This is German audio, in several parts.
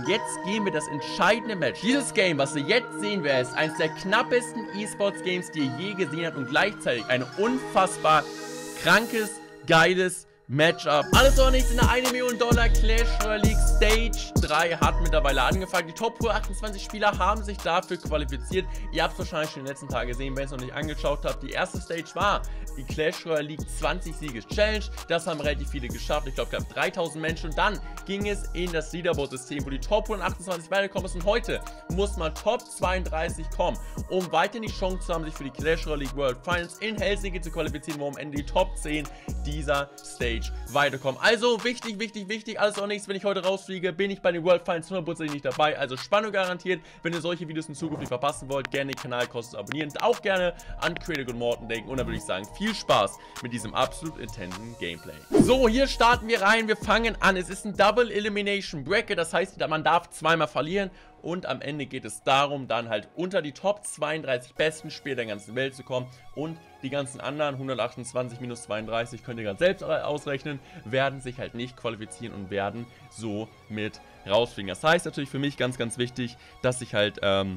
Jetzt gehen wir das entscheidende Match. Dieses Game, was ihr jetzt sehen werdet, ist eines der knappesten E-Sports-Games, die ihr je gesehen habt und gleichzeitig ein unfassbar krankes, geiles Matchup. Alles oder nichts in der $1 Million Clash Royale League Stage 3 hat mittlerweile angefangen. Die Top 28 Spieler haben sich dafür qualifiziert. Ihr habt es wahrscheinlich schon in den letzten Tagen gesehen, wenn ihr es noch nicht angeschaut habt. Die erste Stage war die Clash Royale League 20 Sieges Challenge. Das haben relativ viele geschafft. Ich glaube, wir haben 3000 Menschen. Und dann ging es in das Leaderboard-System, wo die Top 128 weitergekommen ist. Und heute muss man Top 32 kommen, um weiterhin die Chance zu haben, sich für die Clash Royale League World Finals in Helsinki zu qualifizieren, wo am Ende die Top 10 dieser Stage weiterkommen. Also wichtig, wichtig, wichtig, alles oder nichts. Wenn ich heute rausfliege, bin ich bei den World Finals 100% nicht dabei. Also Spannung garantiert. Wenn ihr solche Videos in Zukunft nicht verpassen wollt, gerne den Kanal kostenlos abonnieren. Auch gerne an Creator und Morten denken. Und dann würde ich sagen, viel Spaß mit diesem absolut intensiven Gameplay. So, hier starten wir rein. Wir fangen an. Es ist ein Double Elimination Bracket. Das heißt, man darf zweimal verlieren. Und am Ende geht es darum, dann halt unter die Top 32 besten Spieler der ganzen Welt zu kommen. Und die ganzen anderen, 128 minus 32, könnt ihr ganz selbst ausrechnen, werden sich halt nicht qualifizieren und werden so mit rausfliegen. Das heißt natürlich für mich ganz, ganz wichtig, dass ich halt,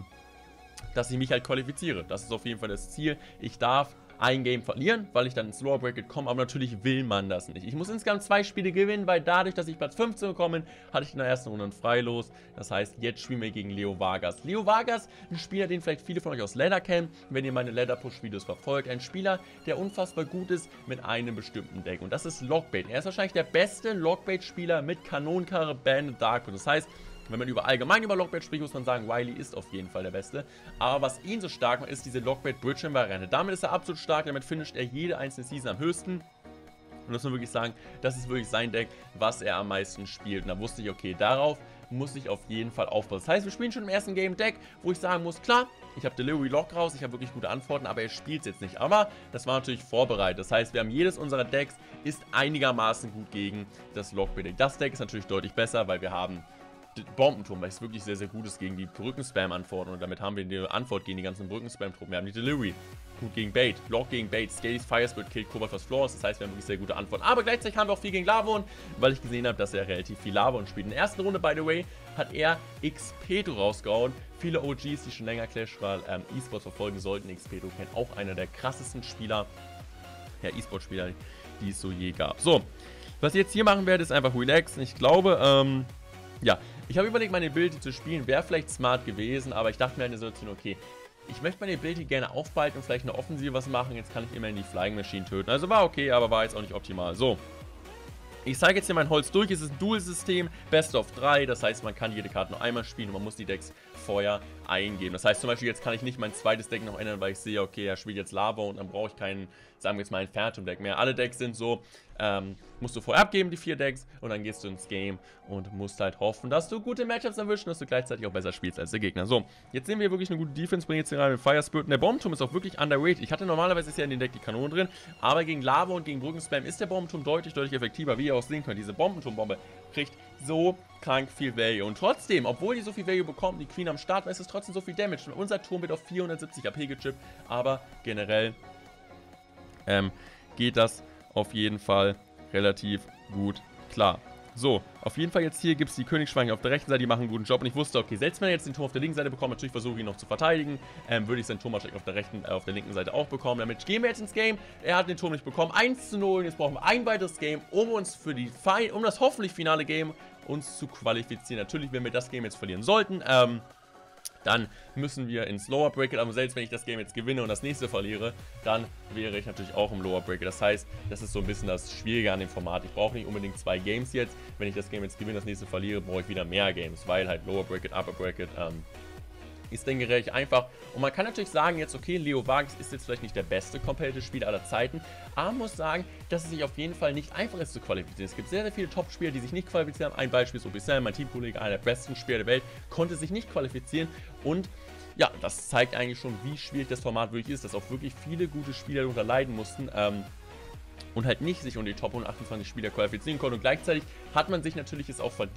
dass ich mich halt qualifiziere. Das ist auf jeden Fall das Ziel. Ich darf ein Game verlieren, weil ich dann ins Lower Bracket komme, aber natürlich will man das nicht. Ich muss insgesamt 2 Spiele gewinnen, weil dadurch, dass ich Platz 15 gekommen bin, hatte ich in der ersten Runde einen Freilos. Das heißt, jetzt spielen wir gegen Leo Vargas. Leo Vargas, ein Spieler, den vielleicht viele von euch aus Ladder kennen, wenn ihr meine Ladder Push Videos verfolgt. Ein Spieler, der unfassbar gut ist mit einem bestimmten Deck und das ist Lockbait. Er ist wahrscheinlich der beste Lockbait-Spieler mit Kanonenkarre, Bandit, Darkwood. Das heißt, wenn man allgemein über Lockbait spricht, muss man sagen, Wily ist auf jeden Fall der Beste. Aber was ihn so stark macht, ist diese Lockbait-Bridge-Variante. Damit ist er absolut stark, damit finisht er jede einzelne Season am höchsten. Und das muss man wirklich sagen, das ist wirklich sein Deck, was er am meisten spielt. Und da wusste ich, okay, darauf muss ich auf jeden Fall aufpassen. Das heißt, wir spielen schon im ersten Game Deck, wo ich sagen muss, klar, ich habe Delivery Lock raus, ich habe wirklich gute Antworten, aber er spielt es jetzt nicht. Aber das war natürlich vorbereitet. Das heißt, wir haben jedes unserer Decks ist einigermaßen gut gegen das Lockbait-Deck. Das Deck ist natürlich deutlich besser, weil wir haben Bombenturm, weil es wirklich sehr, sehr gut ist gegen die Brückenspam-Antworten und damit haben wir die Antwort gegen die ganzen Brückenspam-Truppen. Wir haben die Delivery, gut gegen Bait, Lock gegen Bait, Scaly's Fire Spirit killt Cobalt vs. Floors, das heißt, wir haben wirklich sehr gute Antworten. Aber gleichzeitig haben wir auch viel gegen Lavon, weil ich gesehen habe, dass er relativ viel Lavon spielt. In der ersten Runde, by the way, hat er Xpeto rausgehauen. Viele OGs, die schon länger Clash Royale E-Sports verfolgen sollten, Xpeto kennt auch einer der krassesten Spieler, ja, E-Sport-Spieler, die es so je gab. So, was ich jetzt hier machen werde, ist einfach relaxen. Ich glaube, ja, ich habe überlegt, meine Ability zu spielen, wäre vielleicht smart gewesen, aber ich dachte mir in der Situation, okay, ich möchte meine Ability gerne aufbehalten und vielleicht eine Offensive was machen, jetzt kann ich immerhin die Flying Machine töten. Also war okay, aber war jetzt auch nicht optimal. So, ich zeige jetzt hier mein Holz durch, es ist ein Dual-System, Best of 3, das heißt, man kann jede Karte nur einmal spielen und man muss die Decks vorher eingeben. Das heißt zum Beispiel, jetzt kann ich nicht mein zweites Deck noch ändern, weil ich sehe, okay, er spielt jetzt Lava und dann brauche ich keinen, sagen wir jetzt mal, ein Phantom-Deck mehr. Alle Decks sind so, musst du vorher abgeben, die 4 Decks, und dann gehst du ins Game und musst halt hoffen, dass du gute Matchups erwischst und dass du gleichzeitig auch besser spielst als der Gegner. So, jetzt sehen wir wirklich eine gute Defense, bringen jetzt hier rein mit Fire Spirit. Und der Bombenturm ist auch wirklich underrated. Ich hatte normalerweise ist ja in den Deck die Kanone drin, aber gegen Lava und gegen Brückenspam ist der Bombenturm deutlich, deutlich effektiver, wie ihr auch sehen könnt. Diese Bombenturmbombe kriegt so krank viel Value. Und trotzdem, obwohl die so viel Value bekommt, die Queen am Start, ist es trotzdem so viel Damage. Und unser Turm wird auf 470 AP gechippt, aber generell geht das auf jeden Fall relativ gut klar. So, auf jeden Fall jetzt hier gibt es die Königsschweine auf der rechten Seite, die machen einen guten Job. Und ich wusste, okay, selbst wenn er jetzt den Turm auf der linken Seite bekommt, natürlich versuche ich ihn noch zu verteidigen, würde ich seinen Turm wahrscheinlich auf der linken Seite auch bekommen. Damit gehen wir jetzt ins Game. Er hat den Turm nicht bekommen. 1:0. Und jetzt brauchen wir ein weiteres Game, um das hoffentlich finale Game uns zu qualifizieren. Natürlich, wenn wir das Game jetzt verlieren sollten, dann müssen wir ins Lower Bracket, aber selbst wenn ich das Game jetzt gewinne und das nächste verliere, dann wäre ich natürlich auch im Lower Bracket. Das heißt, das ist so ein bisschen das Schwierige an dem Format. Ich brauche nicht unbedingt 2 Games jetzt. Wenn ich das Game jetzt gewinne, das nächste verliere, brauche ich wieder mehr Games, weil halt Lower Bracket, Upper Bracket ist dann gerecht einfach. Und man kann natürlich sagen jetzt, okay, Leo Vargas ist jetzt vielleicht nicht der beste Competitive-Spieler aller Zeiten, aber man muss sagen, dass es sich auf jeden Fall nicht einfach ist zu qualifizieren. Es gibt sehr, sehr viele Top-Spieler, die sich nicht qualifizieren haben. Ein Beispiel ist Obisel, mein Teamkollege, einer der besten Spieler der Welt, konnte sich nicht qualifizieren und ja, das zeigt eigentlich schon, wie schwierig das Format wirklich ist, dass auch wirklich viele gute Spieler darunter leiden mussten, und halt nicht sich unter die Top 128 Spieler qualifizieren konnte. Und gleichzeitig hat man sich natürlich es auch verdient,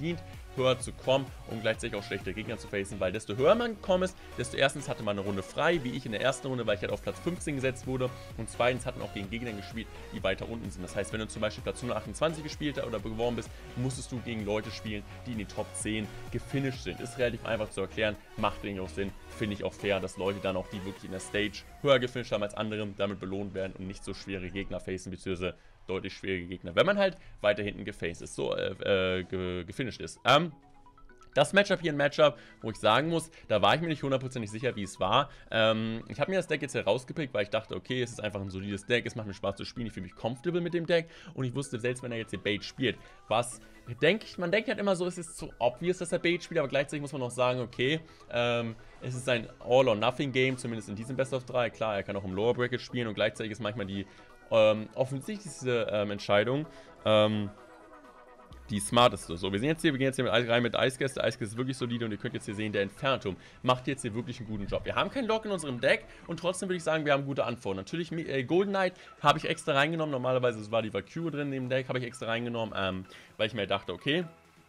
höher zu kommen und gleichzeitig auch schlechte Gegner zu facen, weil desto höher man gekommen ist, desto erstens hatte man eine Runde frei, wie ich in der ersten Runde, weil ich halt auf Platz 15 gesetzt wurde, und zweitens hat man auch gegen Gegner gespielt, die weiter unten sind. Das heißt, wenn du zum Beispiel Platz 128 gespielt hast oder beworben bist, musstest du gegen Leute spielen, die in die Top 10 gefinisht sind. Ist relativ einfach zu erklären, macht wenig auch Sinn, finde ich auch fair, dass Leute dann auch, die wirklich in der Stage höher gefinisht haben als andere, damit belohnt werden und nicht so schwere Gegner facen, beziehungsweise deutlich schwierige Gegner, wenn man halt weiter hinten gefaced ist, so gefinisht ist. Das Matchup hier ein Matchup, wo ich sagen muss, da war ich mir nicht hundertprozentig sicher, wie es war. Ich habe mir das Deck jetzt herausgepickt, weil ich dachte, okay, es ist einfach ein solides Deck, es macht mir Spaß zu spielen, ich fühle mich comfortable mit dem Deck und ich wusste, selbst wenn er jetzt hier Bait spielt, was man denkt halt immer so, es ist so obvious, dass er Bait spielt, aber gleichzeitig muss man auch sagen, okay, es ist ein All-or-Nothing-Game, zumindest in diesem Best of 3. Klar, er kann auch im Lower Bracket spielen und gleichzeitig ist manchmal die offensichtlichste Entscheidung die smarteste. So, wir gehen jetzt hier rein mit Icecast. Der Icecast ist wirklich solide und ihr könnt jetzt hier sehen, der Infernoturm macht jetzt hier wirklich einen guten Job. Wir haben keinen Lock in unserem Deck und trotzdem würde ich sagen, wir haben gute Antworten. Natürlich, Golden Knight habe ich extra reingenommen. Normalerweise war die Valkyrie drin im Deck, habe ich extra reingenommen, weil ich mir dachte, okay,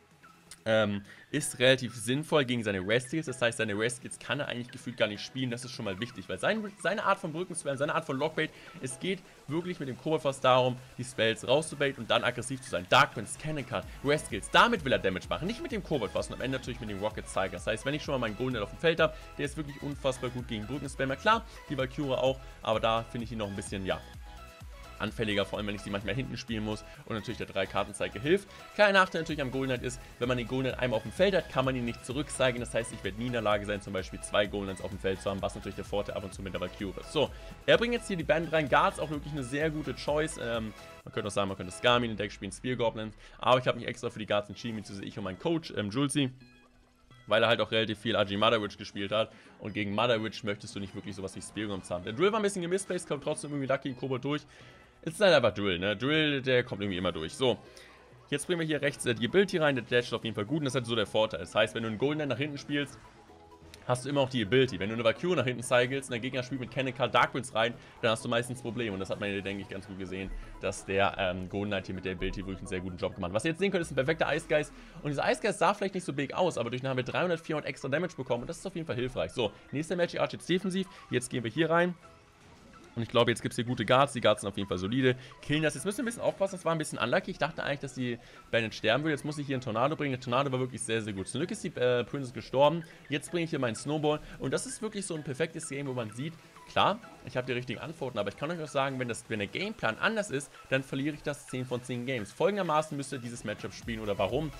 ist relativ sinnvoll gegen seine Rest-Skills. Das heißt, seine Rest-Skills kann er eigentlich gefühlt gar nicht spielen. Das ist schon mal wichtig, weil seine Art von Brückenspam, seine Art von Lockbait, es geht wirklich mit dem Kobold fast darum, die Spells rauszubaiten und dann aggressiv zu sein. Dark Prince, Cannon Card, Rest-Skills, damit will er Damage machen. Nicht mit dem Kobold fast und am Ende natürlich mit dem Rocket Tiger. Das heißt, wenn ich schon mal meinen Golden Knight auf dem Feld habe, der ist wirklich unfassbar gut gegen Brückenspammer. Klar, die Valkyrie auch, aber da finde ich ihn noch ein bisschen, ja, anfälliger, vor allem wenn ich sie manchmal hinten spielen muss und natürlich der 3-Karten-Cycle hilft. Kleiner Nachteil natürlich am Golden Knight ist, wenn man den Golden Knight einmal auf dem Feld hat, kann man ihn nicht zurückzeigen. Das heißt, ich werde nie in der Lage sein, zum Beispiel 2 Golden Knights auf dem Feld zu haben, was natürlich der Vorteil ab und zu mit der Valkyrie ist. So, er bringt jetzt hier die Band rein. Guards auch wirklich eine sehr gute Choice. Man könnte auch sagen, man könnte Skarmy in den Deck spielen, Spear Goblins, aber ich habe mich extra für die Guards entschieden, beziehungsweise ich und mein Coach, Julesy, weil er halt auch relativ viel AG Mother Witch gespielt hat. Und gegen Mother Witch möchtest du nicht wirklich sowas wie Spear Goblins haben. Der Drill war ein bisschen gemisplaced, kommt trotzdem irgendwie lucky in Kobold durch. Es ist halt einfach Drill, ne? Drill, der kommt irgendwie immer durch. So, jetzt bringen wir hier rechts die Ability rein, der dasht auf jeden Fall gut und das ist halt so der Vorteil. Das heißt, wenn du einen Golden Knight nach hinten spielst, hast du immer auch die Ability. Wenn du eine Valkyrie nach hinten cycles und der Gegner spielt mit Cannon Card Dark Prince rein, dann hast du meistens Probleme. Und das hat man hier, denke ich, ganz gut gesehen, dass der Golden Knight hier mit der Ability wirklich einen sehr guten Job gemacht hat. Was ihr jetzt sehen könnt, ist ein perfekter Eisgeist. Und dieser Eisgeist sah vielleicht nicht so big aus, aber durch den haben wir 300, 400 extra Damage bekommen und das ist auf jeden Fall hilfreich. So, nächster Magic Arch jetzt defensiv. Jetzt gehen wir hier rein. Und ich glaube, jetzt gibt es hier gute Guards. Die Guards sind auf jeden Fall solide. Killen das. Jetzt müssen wir ein bisschen aufpassen. Das war ein bisschen unlucky. Ich dachte eigentlich, dass die Bandit sterben würde. Jetzt muss ich hier einen Tornado bringen. Der Tornado war wirklich sehr, sehr gut. Zum Glück ist die Princess gestorben. Jetzt bringe ich hier meinen Snowball. Und das ist wirklich so ein perfektes Game, wo man sieht, klar, ich habe die richtigen Antworten. Aber ich kann euch auch sagen, wenn der Gameplan anders ist, dann verliere ich das 10 von 10 Games. Folgendermaßen müsst ihr dieses Matchup spielen. Oder warum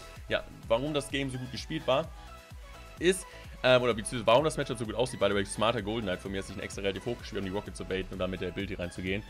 das Game so gut gespielt war, ist, oder beziehungsweise warum das Matchup so gut aussieht, by the way, smarter Golden Knight von mir, hat sich ein extra relativ hochgeschrieben, um die Rocket zu baiten und dann mit der Ability reinzugehen,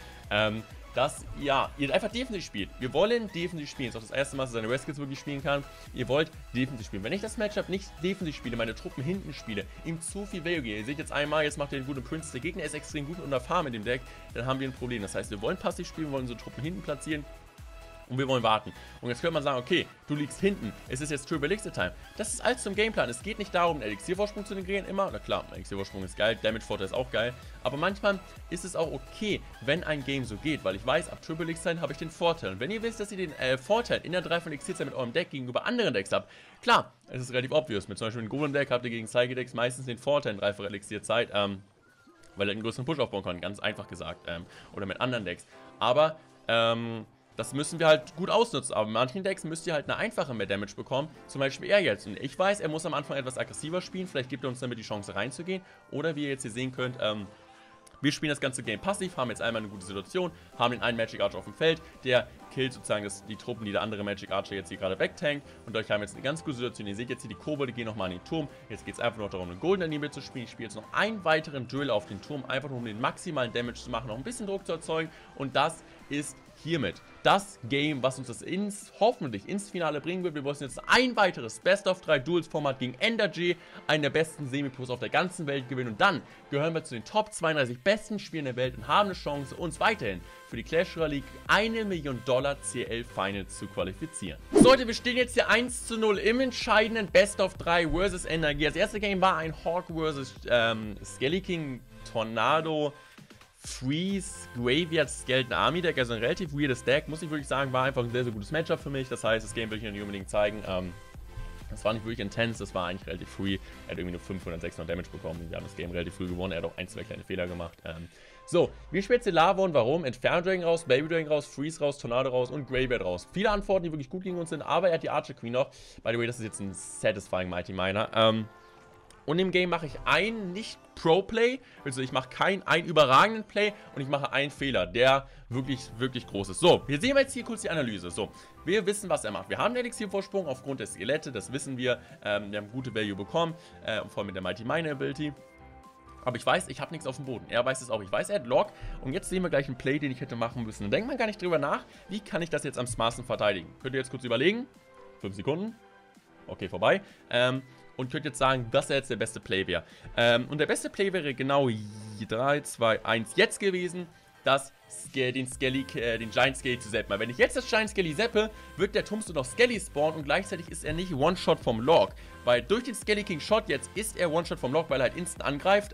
dass, ja, ihr einfach defensiv spielt. Wir wollen defensiv spielen. Das ist auch das erste Mal, dass er seine Rescues wirklich spielen kann. Ihr wollt defensiv spielen. Wenn ich das Matchup nicht defensiv spiele, meine Truppen hinten spiele, ihm zu viel Value gehe, ihr seht jetzt einmal, jetzt macht er den guten Prince, der Gegner ist extrem gut unter Farm in dem Deck, dann haben wir ein Problem. Das heißt, wir wollen passiv spielen, wir wollen unsere Truppen hinten platzieren. Und wir wollen warten. Und jetzt könnte man sagen, okay, du liegst hinten, es ist jetzt Triple Elixir Time. Das ist alles zum Gameplan. Es geht nicht darum, einen Elixiervorsprung zu generieren, immer. Na klar, ein Elixiervorsprung ist geil, Damage-Vorteil ist auch geil. Aber manchmal ist es auch okay, wenn ein Game so geht, weil ich weiß, ab Triple Elixir habe ich den Vorteil. Und wenn ihr wisst, dass ihr den Vorteil in der 3 von Elixir mit eurem Deck gegenüber anderen Decks habt, klar, es ist relativ obvious. Mit zum Beispiel einem Golem Deck habt ihr gegen Psyche-Decks meistens den Vorteil in 3 von Elixir-Zeit, weil er einen größeren Push aufbauen kann, ganz einfach gesagt. Oder mit anderen Decks. Aber, das müssen wir halt gut ausnutzen, aber in manchen Decks müsst ihr halt eine einfache mehr Damage bekommen, zum Beispiel er jetzt. Und ich weiß, er muss am Anfang etwas aggressiver spielen, vielleicht gibt er uns damit die Chance reinzugehen. Oder wie ihr jetzt hier sehen könnt, wir spielen das ganze Game passiv, haben jetzt einmal eine gute Situation, haben den einen Magic Archer auf dem Feld, der killt sozusagen die Truppen, die der andere Magic Archer jetzt hier gerade wegtankt. Und euch haben jetzt eine ganz gute Situation. Ihr seht jetzt hier, die Kobolde gehen nochmal an den Turm. Jetzt geht es einfach nur darum, einen Golden Knight zu spielen. Ich spiele jetzt noch einen weiteren Drill auf den Turm, einfach nur um den maximalen Damage zu machen, noch ein bisschen Druck zu erzeugen. Und das ist hiermit das Game, was uns das hoffentlich ins Finale bringen wird. Wir wollen jetzt ein weiteres Best of 3 Duels Format gegen Endergy, einen der besten Semi-Pros auf der ganzen Welt gewinnen. Und dann gehören wir zu den Top 32 besten Spielen der Welt und haben eine Chance, uns weiterhin für die Clash Royale League $1 Million CL Finals zu qualifizieren. So Leute, wir stehen jetzt hier 1:0 im entscheidenden Best of 3 vs Energie. Das erste Game war ein Hawk vs Skelly King Tornado Freeze Graveyard Skeleton Army Deck, also ein relativ weirdes Deck, muss ich wirklich sagen, war einfach ein sehr, sehr gutes Matchup für mich. Das heißt, das Game will ich noch nicht unbedingt zeigen. Das war nicht wirklich intense, das war eigentlich relativ früh. Er hat irgendwie nur 500, 600 Damage bekommen. Wir haben das Game relativ früh gewonnen. Er hat auch ein, zwei kleine Fehler gemacht. So, wir spielen jetzt den Lavon. Warum? Inferno Dragon raus, Baby Dragon raus, Freeze raus, Tornado raus und Graveyard raus. Viele Antworten, die wirklich gut gegen uns sind, aber er hat die Archer Queen noch. By the way, das ist jetzt ein Satisfying Mighty Miner. Und im Game mache ich einen Nicht-Pro-Play, also ich mache einen überragenden Play und ich mache einen Fehler, der wirklich, wirklich groß ist. So, wir sehen jetzt hier kurz die Analyse. So, wir wissen, was er macht. Wir haben den Elixir-Vorsprung aufgrund der Skelette, das wissen wir. Wir haben gute Value bekommen, vor allem mit der Mighty Miner Ability. Aber ich weiß, ich habe nichts auf dem Boden. Er weiß es auch. Ich weiß, er hat Lock. Und jetzt sehen wir gleich einen Play, den ich hätte machen müssen. Und denkt man gar nicht drüber nach, wie kann ich das jetzt am smartesten verteidigen. Könnt ihr jetzt kurz überlegen? 5 Sekunden. Okay, vorbei. Und könnt jetzt sagen, dass er jetzt der beste Play wäre. Und der beste Play wäre genau 3, 2, 1 jetzt gewesen, den Giant Skelly zu zappen. Weil wenn ich jetzt das Giant Skelly zappe, wird der Tombstone noch Skelly spawnen und gleichzeitig ist er nicht One-Shot vom Log. Weil durch den Skelly King Shot jetzt ist er One-Shot vom Log, weil er halt instant angreift.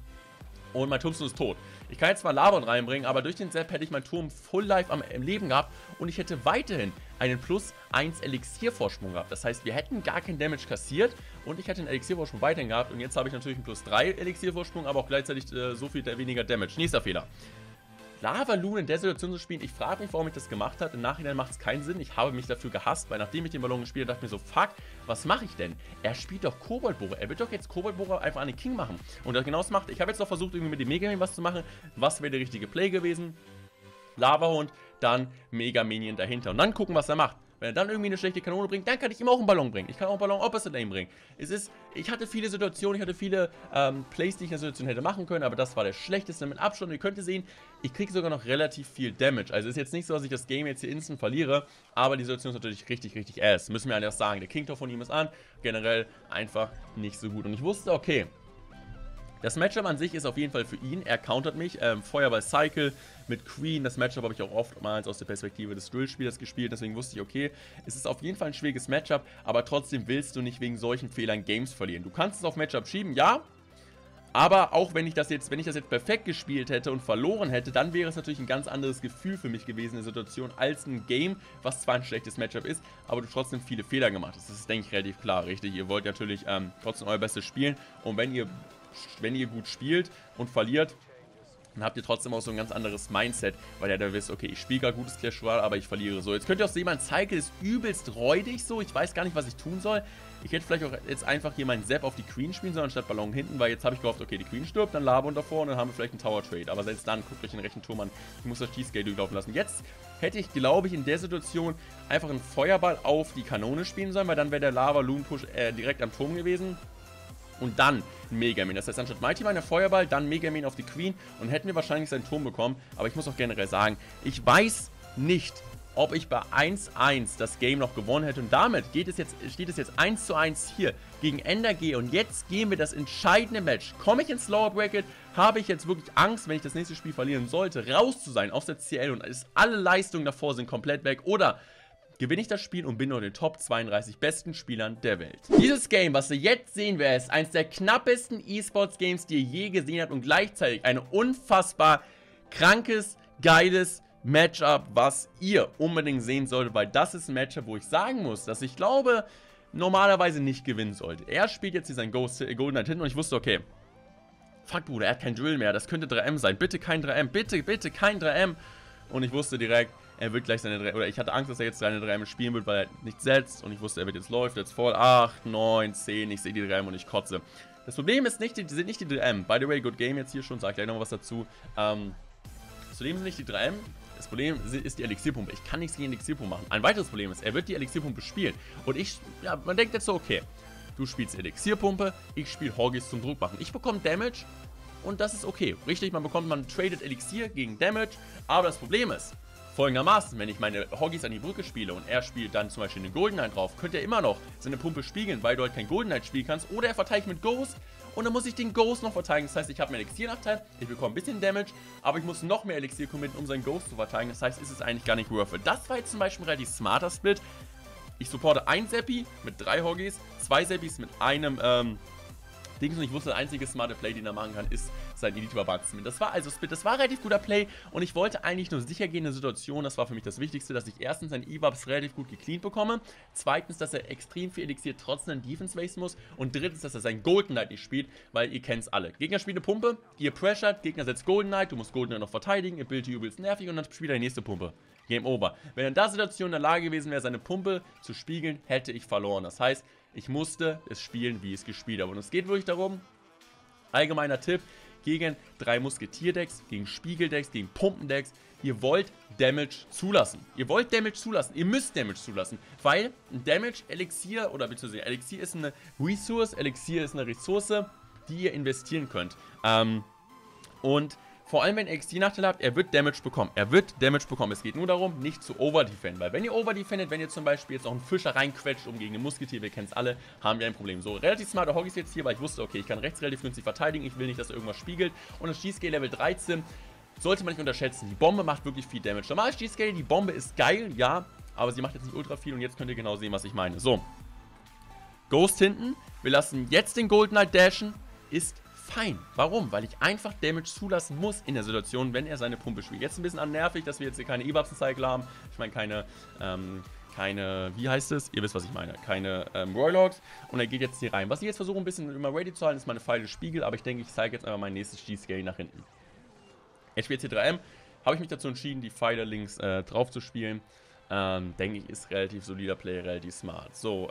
Und mein Tombstone ist tot. Ich kann jetzt mal Lavon reinbringen, aber durch den Zap hätte ich meinen Turm Full Life im Leben gehabt und ich hätte weiterhin einen +1 Elixier-Vorsprung gehabt. Das heißt, wir hätten gar keinen Damage kassiert und ich hätte einen Elixier-Vorsprung weiterhin gehabt und jetzt habe ich natürlich einen +3 Elixier-Vorsprung, aber auch gleichzeitig so viel weniger Damage. Nächster Fehler. Lava Loon in der Situation zu spielen, ich frage mich, warum ich das gemacht habe. Im Nachhinein macht es keinen Sinn. Ich habe mich dafür gehasst, weil nachdem ich den Ballon gespielt habe, dachte ich mir so, fuck, was mache ich denn? Er spielt doch Koboldbohrer. Er wird doch jetzt Koboldbohrer einfach an den King machen. Und genau das macht. Ich habe jetzt noch versucht, irgendwie mit dem Mega Minion was zu machen. Was wäre der richtige Play gewesen? Lavahund, dann Mega Minion dahinter. Und dann gucken, was er macht. Wenn er dann irgendwie eine schlechte Kanone bringt, dann kann ich ihm auch einen Ballon bringen. Ich kann auch einen Ballon Opposite Lane bringen. Ich hatte viele Situationen, ich hatte viele Plays, die ich in der Situation hätte machen können, aber das war der schlechteste mit Abstand. Und ihr könnt sehen, ich kriege sogar noch relativ viel Damage. Also ist jetzt nicht so, dass ich das Game jetzt hier instant verliere, aber die Situation ist natürlich richtig, richtig ass. Müssen wir einfach sagen. Der King Tor von ihm ist an, generell einfach nicht so gut. Und ich wusste, okay, das Matchup an sich ist auf jeden Fall für ihn. Er countert mich. Feuerball Cycle mit Queen. Das Matchup habe ich auch oftmals aus der Perspektive des Drill-Spielers gespielt. Deswegen wusste ich, okay, es ist auf jeden Fall ein schwieriges Matchup. Aber trotzdem willst du nicht wegen solchen Fehlern Games verlieren. Du kannst es auf Matchup schieben, ja. Aber auch wenn ich das jetzt perfekt gespielt hätte und verloren hätte, dann wäre es natürlich ein ganz anderes Gefühl für mich gewesen in der Situation als ein Game, was zwar ein schlechtes Matchup ist, aber du trotzdem viele Fehler gemacht hast. Das ist, denke ich, relativ klar, richtig. Ihr wollt natürlich trotzdem euer Bestes spielen. Und wenn ihr gut spielt und verliert, dann habt ihr trotzdem auch so ein ganz anderes Mindset, weil ihr da wisst, okay, ich spiele gerade gutes Clash Royale, aber ich verliere so. Jetzt könnt ihr auch sehen, mein Cycle ist übelst räudig so, ich weiß gar nicht, was ich tun soll. Ich hätte vielleicht auch jetzt einfach hier meinen Zap auf die Queen spielen sollen, anstatt Ballon hinten, weil jetzt habe ich gehofft, okay, die Queen stirbt, dann Lava und davor und dann haben wir vielleicht einen Tower Trade. Aber selbst dann, guckt euch den rechten Turm an, ich muss das Cheesecake durchlaufen lassen. Jetzt hätte ich, glaube ich, in der Situation einfach einen Feuerball auf die Kanone spielen sollen, weil dann wäre der Lava Loon Push direkt am Turm gewesen. Und dann Mega Man. Das heißt, anstatt Mighty Miner Feuerball, dann Mega Man auf die Queen und hätten wir wahrscheinlich seinen Turm bekommen. Aber ich muss auch generell sagen, ich weiß nicht, ob ich bei 1-1 das Game noch gewonnen hätte. Und damit steht es jetzt 1:1 hier gegen NRG. Und jetzt gehen wir das entscheidende Match. Komme ich ins Lower Bracket, habe ich jetzt wirklich Angst, wenn ich das nächste Spiel verlieren sollte, raus zu sein aus der CL und alle Leistungen davor sind komplett weg. Oder gewinne ich das Spiel und bin unter den Top 32 besten Spielern der Welt. Dieses Game, was ihr jetzt sehen werdet, ist eines der knappesten E-Sports-Games, die ihr je gesehen habt und gleichzeitig ein unfassbar krankes, geiles Matchup, was ihr unbedingt sehen solltet, weil das ist ein Matchup, wo ich sagen muss, dass ich glaube, normalerweise nicht gewinnen sollte. Er spielt jetzt hier sein Golden Knight hinten und ich wusste, okay, fuck Bruder, er hat kein Drill mehr, das könnte 3M sein, bitte kein 3M, bitte, bitte kein 3M. Und ich wusste direkt, er wird gleich seine 3M, oder ich hatte Angst, dass er jetzt seine 3M spielen wird, weil er nicht setzt. Und ich wusste, er wird jetzt läuft, jetzt voll 8, 9, 10, ich sehe die 3M und ich kotze. Das Problem ist nicht, sind nicht die 3M. By the way, good game jetzt hier schon, sag gleich noch was dazu. Das Problem sind nicht die 3M. Das Problem ist die Elixierpumpe. Ich kann nichts gegen die Elixierpumpe machen. Ein weiteres Problem ist, er wird die Elixierpumpe spielen. Und man denkt jetzt so, okay, du spielst Elixierpumpe, ich spiele Hoggies zum Druck machen. Ich bekomme Damage und das ist okay. Richtig, man tradet Elixier gegen Damage, aber das Problem ist, folgendermaßen, wenn ich meine Hoggies an die Brücke spiele und er spielt dann zum Beispiel eine Golden Knight drauf, könnte er immer noch seine Pumpe spiegeln, weil du halt kein Golden Knight spielen kannst. Oder er verteidigt mit Ghost und dann muss ich den Ghost noch verteidigen. Das heißt, ich habe einen Elixier-Nachteil, ich bekomme ein bisschen Damage, aber ich muss noch mehr Elixier committen, um seinen Ghost zu verteidigen. Das heißt, ist es eigentlich gar nicht worth it. Das war jetzt zum Beispiel ein relativ smarter Split. Ich supporte ein Seppi mit 3 Hoggies, 2 Seppis mit einem Dings und ich wusste, der einzige smarte Play, den er machen kann, ist sein Elite Barbatzen. Das war also Split, das war ein relativ guter Play und ich wollte eigentlich nur sicher gehen in der Situation, das war für mich das Wichtigste, dass ich erstens seine Evabs relativ gut gecleant bekomme, zweitens, dass er extrem viel Elixier trotzdem Defense wasten muss und drittens, dass er seinen Golden Knight nicht spielt, weil ihr kennt's alle. Gegner spielt eine Pumpe, ihr pressured, Gegner setzt Golden Knight, du musst Golden Knight noch verteidigen, Ability übelst nervig und dann spielt er die nächste Pumpe. Game over. Wenn er in der Situation in der Lage gewesen wäre, seine Pumpe zu spiegeln, hätte ich verloren. Das heißt, ich musste es spielen, wie ich es gespielt habe. Und es geht wirklich darum, allgemeiner Tipp, gegen 3 Musketierdecks, gegen Spiegeldecks, gegen Pumpendecks, ihr wollt Damage zulassen. Ihr wollt Damage zulassen. Ihr müsst Damage zulassen. Weil ein Damage Elixier, oder beziehungsweise Elixier ist eine Resource, Elixier ist eine Ressource, die ihr investieren könnt. Und vor allem, wenn ihr XD-Nachteile habt, er wird Damage bekommen. Er wird Damage bekommen. Es geht nur darum, nicht zu overdefenden. Weil wenn ihr overdefendet, wenn ihr zum Beispiel jetzt noch einen Fischer reinquetscht, gegen einen Musketier, wir kennen es alle, haben wir ein Problem. So, relativ smarter Hoggies jetzt hier, weil ich wusste, okay, ich kann rechts relativ günstig verteidigen, ich will nicht, dass irgendwas spiegelt. Und das G-Scale Level 13 sollte man nicht unterschätzen. Die Bombe macht wirklich viel Damage. Normal ist G-Scale, die Bombe ist geil, ja, aber sie macht jetzt nicht ultra viel und jetzt könnt ihr genau sehen, was ich meine. So, Ghost hinten, wir lassen jetzt den Golden Knight dashen, ist fein. Warum? Weil ich einfach Damage zulassen muss in der Situation, wenn er seine Pumpe spielt. Jetzt ein bisschen nervig, dass wir jetzt hier keine Evabs-Cycle haben. Ich meine, keine, wie heißt es? Ihr wisst, was ich meine. Keine Roylogs. Und er geht jetzt hier rein. Was ich jetzt versuche, ein bisschen immer ready zu halten, ist meine Pfeile Spiegel. Aber ich denke, ich zeige jetzt einfach mein nächstes G-Scale nach hinten. Er spielt C3M. Habe ich mich dazu entschieden, die Pfeile links drauf zu spielen. Denke ich, ist relativ solider Play, relativ smart. So,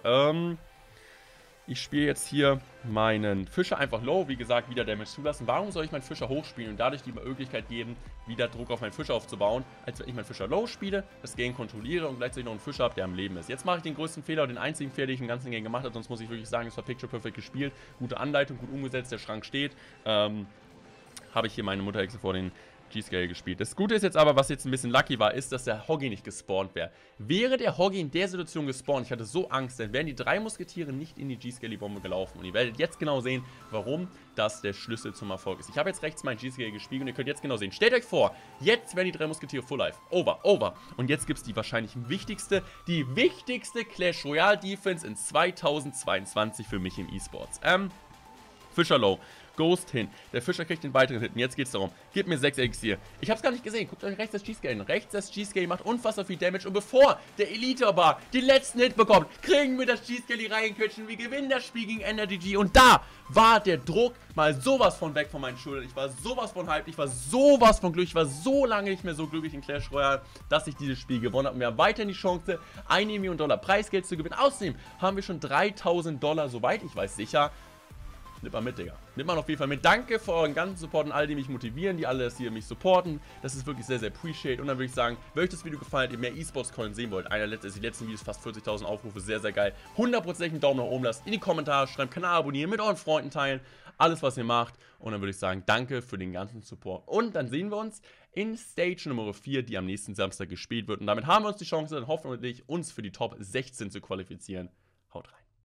ich spiele jetzt hier meinen Fischer einfach low, wie gesagt, wieder Damage zulassen. Warum soll ich meinen Fischer hochspielen und dadurch die Möglichkeit geben, wieder Druck auf meinen Fischer aufzubauen, als wenn ich meinen Fischer low spiele, das Game kontrolliere und gleichzeitig noch einen Fischer habe, der am Leben ist. Jetzt mache ich den größten Fehler, den einzigen Fehler, den ich im ganzen Game gemacht habe, sonst muss ich wirklich sagen, es war Picture Perfect gespielt, gute Anleitung, gut umgesetzt, der Schrank steht. Habe ich hier meine Mutterhexe vor den G-Scale gespielt. Das Gute ist jetzt aber, was jetzt ein bisschen lucky war, ist, dass der Hoggy nicht gespawnt wäre. Wäre der Hoggy in der Situation gespawnt, ich hatte so Angst, dann wären die 3 Musketiere nicht in die G-Scale-Bombe gelaufen. Und ihr werdet jetzt genau sehen, warum das der Schlüssel zum Erfolg ist. Ich habe jetzt rechts meinen G-Scale gespielt und ihr könnt jetzt genau sehen. Stellt euch vor, jetzt wären die 3 Musketiere Full Life. Over. Und jetzt gibt es die wahrscheinlich wichtigste Clash Royale Defense in 2022 für mich im E-Sports. Fischer low. Ghost hin. Der Fischer kriegt den weiteren Hit. Und jetzt geht's darum. Gib mir 6 Elixier. Ich hab's gar nicht gesehen. Guckt euch rechts das G-Scale an. Rechts das G-Scale macht unfassbar viel Damage. Und bevor der Elite-Bar den letzten Hit bekommt, kriegen wir das G-Scale reinquetschen. Wir gewinnen das Spiel gegen NRGG. Und da war der Druck mal sowas von weg von meinen Schultern. Ich war sowas von hyped. Ich war sowas von glücklich. Ich war so lange nicht mehr so glücklich in Clash Royale, dass ich dieses Spiel gewonnen habe. Und wir haben weiterhin die Chance, $1 Million Preisgeld zu gewinnen. Außerdem haben wir schon $3.000, soweit ich weiß, sicher. Nimmt mal mit, Digga. Nimmt man auf jeden Fall mit. Danke für euren ganzen Support und alle, die mich motivieren, die alle hier mich supporten. Das ist wirklich sehr, sehr appreciate. Und dann würde ich sagen, wenn euch das Video gefallen hat, ihr mehr E-Sports-Coins sehen wollt, die letzten Videos fast 40.000 Aufrufe, sehr, sehr geil. 100% einen Daumen nach oben lasst, in die Kommentare schreibt, Kanal abonnieren, mit euren Freunden teilen, alles, was ihr macht. Und dann würde ich sagen, danke für den ganzen Support. Und dann sehen wir uns in Stage Nummer 4, die am nächsten Samstag gespielt wird. Und damit haben wir uns die Chance, dann hoffentlich uns für die Top 16 zu qualifizieren. Haut rein.